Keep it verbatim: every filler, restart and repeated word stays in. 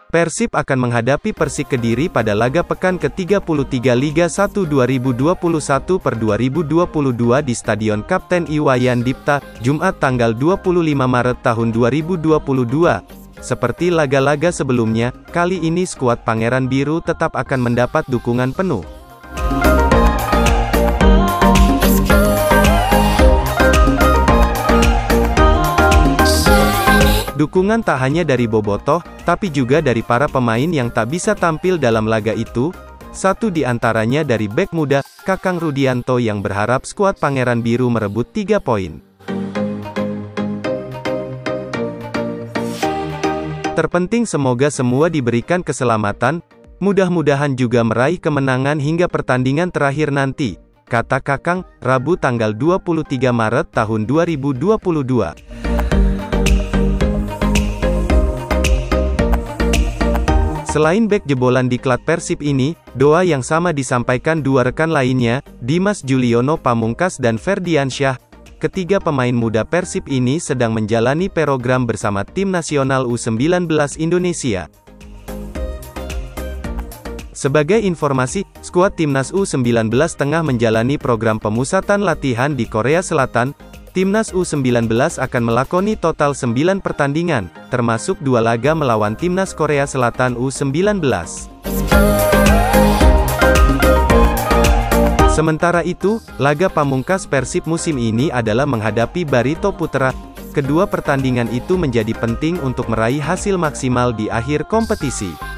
Persib akan menghadapi Persik Kediri pada laga pekan ke tiga puluh tiga Liga satu dua ribu dua puluh satu per dua ribu dua puluh dua di Stadion Kapten Iwayan Dipta, Jumat tanggal dua puluh lima Maret tahun dua ribu dua puluh dua. Seperti laga-laga sebelumnya, kali ini skuad Pangeran Biru tetap akan mendapat dukungan penuh. Dukungan tak hanya dari Bobotoh, tapi juga dari para pemain yang tak bisa tampil dalam laga itu. Satu di antaranya dari bek muda, Kakang Rudianto yang berharap skuad Pangeran Biru merebut tiga poin. Terpenting semoga semua diberikan keselamatan, mudah-mudahan juga meraih kemenangan hingga pertandingan terakhir nanti, kata Kakang, Rabu tanggal dua puluh tiga Maret tahun dua ribu dua puluh dua. Selain bek jebolan diklat Persib ini, doa yang sama disampaikan dua rekan lainnya, Dimas Juliono Pamungkas dan Ferdiansyah. Ketiga pemain muda Persib ini sedang menjalani program bersama tim nasional U sembilan belas Indonesia. Sebagai informasi, skuad timnas U sembilan belas tengah menjalani program pemusatan latihan di Korea Selatan. Timnas U sembilan belas akan melakoni total sembilan pertandingan, termasuk dua laga melawan Timnas Korea Selatan U sembilan belas. Sementara itu, laga pamungkas Persib musim ini adalah menghadapi Barito Putra. Kedua pertandingan itu menjadi penting untuk meraih hasil maksimal di akhir kompetisi.